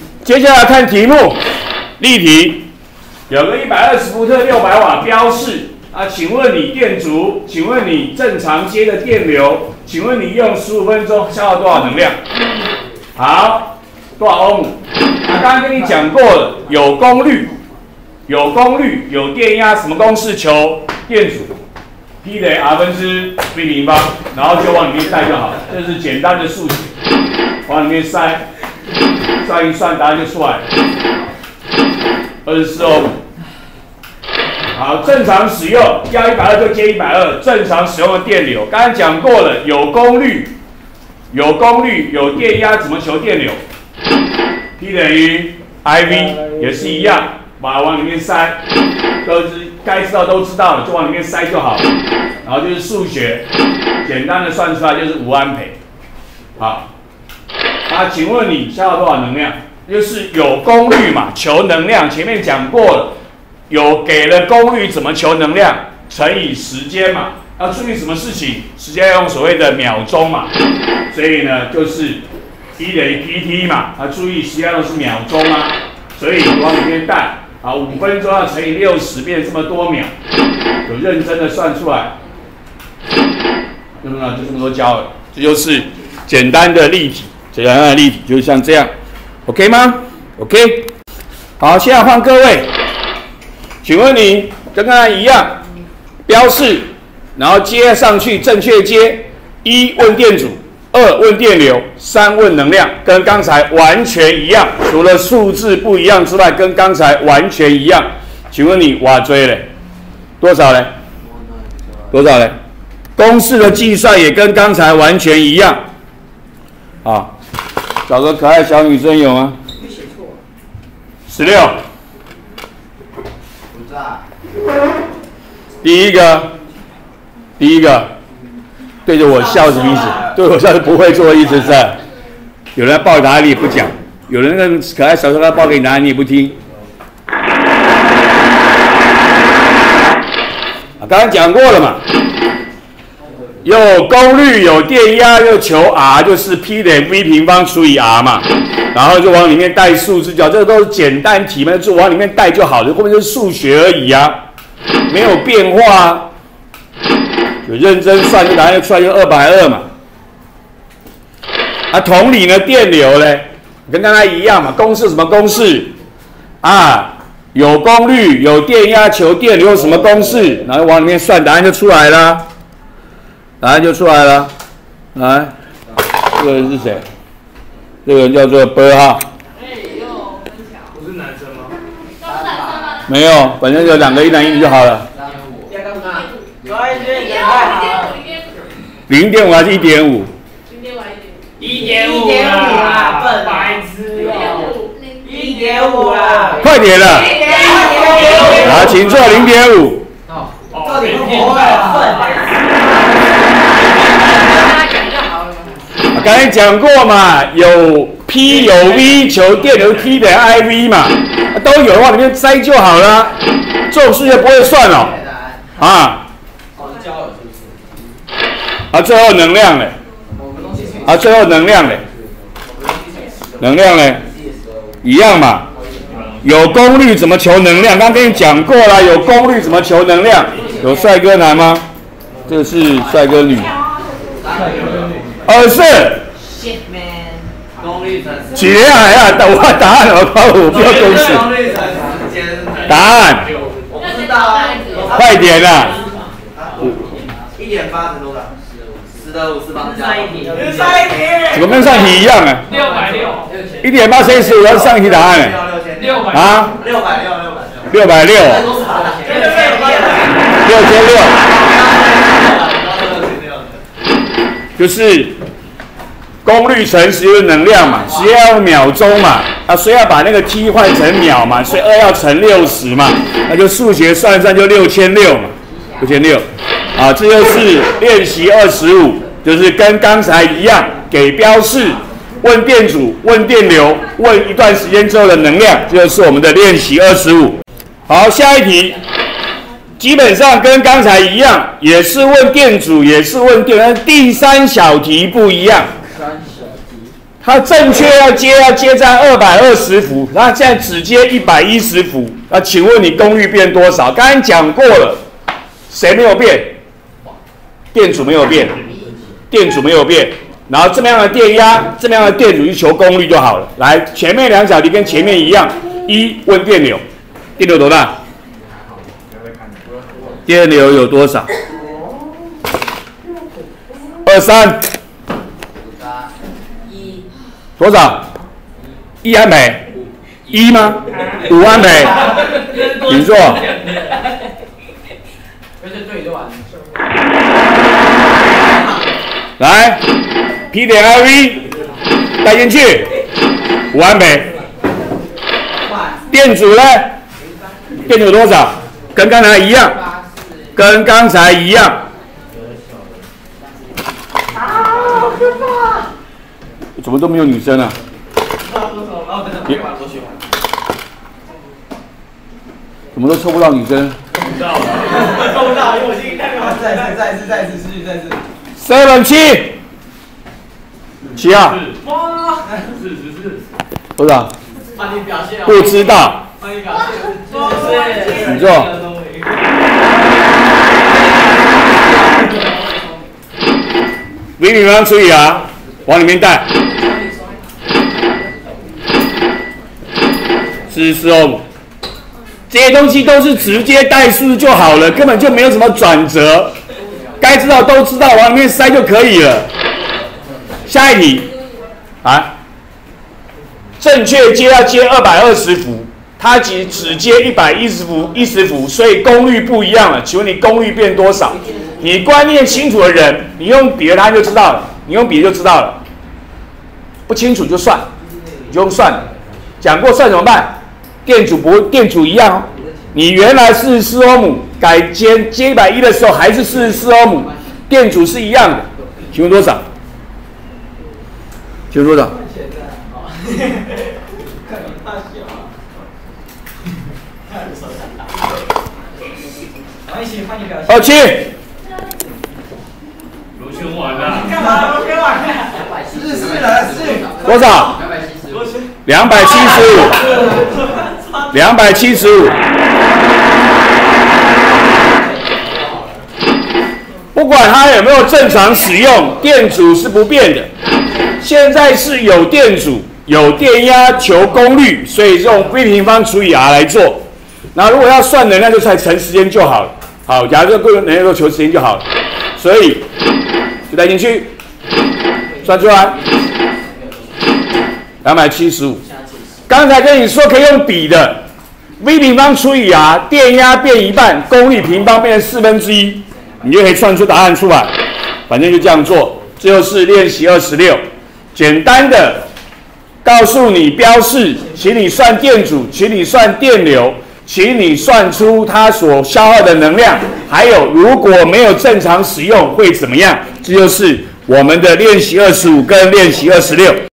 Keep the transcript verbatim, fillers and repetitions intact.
接下来看题目，例题，有个一百二十伏特六百瓦标示啊，请问你电阻，请问你正常接的电流，请问你用十五分钟消耗多少能量？好，多少欧姆？啊，刚刚跟你讲过了，有功率，有功率，有电压，什么公式求电阻 ？P 等于 R 分之 V 平方，然后就往里面带就好了，这是简单的数学，往里面塞。 算一算，答案就出来了，二十四欧姆。好，正常使用要一百二就接一百二，正常使用的电流，刚才讲过了，有功率，有功率，有电压，怎么求电流 ？P 等于 I V 也是一样，把它往里面塞，都知该知道都知道了，就往里面塞就好了。然后就是数学，简单的算出来就是五安培。好。 啊，请问你消耗多少能量？就是有功率嘛，求能量。前面讲过了，有给了功率怎么求能量？乘以时间嘛。要注意什么事情？时间要用所谓的秒钟嘛。所以呢，就是 E 等于 P T 嘛。啊，注意时间用的是秒钟啊。所以往里面带。啊，五分钟要乘以六十，变成这么多秒，有认真的算出来。就这么就这么多教了，这就是简单的例题。 简单的例题就是像这样 ，OK 吗 ？OK， 好，现在换各位，请问你跟刚才一样，标示，然后接上去正确接，一问电阻，二问电流，三问能量，跟刚才完全一样，除了数字不一样之外，跟刚才完全一样。请问你瓦锥嘞，多少嘞？多少嘞？公式的计算也跟刚才完全一样，啊。 找个可爱小女生有吗？十六。第一个，第一个，对着我笑什么意思？对我笑是不会做的意思是？有人报答案你也不讲，有人跟可爱小女生报给你答案你也不听。啊，刚才讲过了嘛。 有功率，有电压，又求 R， 就是 P 等于 V 平方除以 R 嘛，然后就往里面带数字，叫这个都是简单题嘛，就往里面带就好了，后面就是数学而已啊，没有变化啊。有认真算，就答案就出来就二百二嘛。啊，同理呢，电流呢，跟刚才一样嘛，公式什么公式啊？有功率，有电压，求电流什么公式？然后往里面算，答案就出来了。 答案就出来了，来，这个人是谁？这个人叫做波哈。 不是男生吗？ 没有，反正就两个一男一女就好了。零点五还是一点五？ 一点五啦，笨白痴哦！一点五啦， 快点了！好，请坐零点五。 哦，到底是多啊？笨。 刚才讲过嘛，有 P 有 V， 求电流 T 等于 I V 嘛，都有的话里面塞就好了，这种数学不会算哦，啊，啊，最后能量嘞，啊，最后能量嘞，能量嘞，一样嘛，有功率怎么求能量？刚跟你讲过了，有功率怎么求能量？有帅哥男吗？这个是帅哥女。 二是，几年来啊？等我答案了，我靠，我不要公式。答案， 我不知道啊， 快点啦！ 一点八乘多少？十的五次方加一题，上一题， 怎么跟上一题一样啊？ 六百六， 一点八乘以十五是上一题答案。 六百啊？ 六百六，六百六， 六百六，六千六，就是功率乘时间能量嘛，时间要用秒钟嘛，啊，所以要把那个 t 换成秒嘛，所以二要乘六十嘛，那就数学算一算就六千六嘛，六千六，啊，这就是练习二十五，就是跟刚才一样，给标示，问电阻，问电流，问一段时间之后的能量，这就是我们的练习二十五。好，下一题。基本上跟刚才一样，也是问电阻，也是问电，但第三小题不一样。 它正确要接要接在二百二十伏，那现在只接一百一十伏。那请问你功率变多少？刚才讲过了，谁没有变？电阻没有变，电阻没有变。然后这么样的电压，这么样的电阻去求功率就好了。来，前面两小题跟前面一样，一问电流，电流多大？电流有多少？二三。多少？一安培？一吗？五安培？请坐。来 ，P 点 I V 带进去，五安培。电阻呢？电阻多少？跟刚才一样，跟刚才一样。怎么都没有女生啊？怎么都抽不到女生？抽不到，抽不到，因为我今天看到。再次，再次，再次，继续，再次。seven 七，七号。哇，是是是。多少？帮你表现。不知道。帮你表现。你坐。微平方除以 r， 往里面带。四十四欧姆，这些东西都是直接代数就好了，根本就没有什么转折，该知道都知道，往里面塞就可以了。下一题，啊，正确接要接二百二十伏，它只只接一百一十伏，一十伏，所以功率不一样了。请问你功率变多少？你观念清楚的人，你用笔的答案就知道了，你用笔就知道了。不清楚就算，你就用算了。讲过算怎么办？电阻不电阻一样哦，你原来四十四欧姆，改接接一百一的时候还是四十四欧姆，电阻是一样的。请问多少？请问多少？二七。罗圈完了。干嘛罗圈完了？四四了四。多少？两百七十五。两百七十五。不管它有没有正常使用，电阻是不变的。现在是有电阻、有电压求功率，所以用 V 平方除以 R 来做。那如果要算能量，就算乘时间就好了。好，假如这个能量都求时间就好了，所以就带进去，算出来两百七十五。刚才跟你说可以用比的 ，V 平方除以 R， 电压变一半，功率平方变成四分之一，你就可以算出答案出来。反正就这样做。最后是练习二十六，简单的告诉你标示，请你算电阻，请你算电流，请你算出它所消耗的能量，还有如果没有正常使用会怎么样？这就是我们的练习二十五跟练习二十六。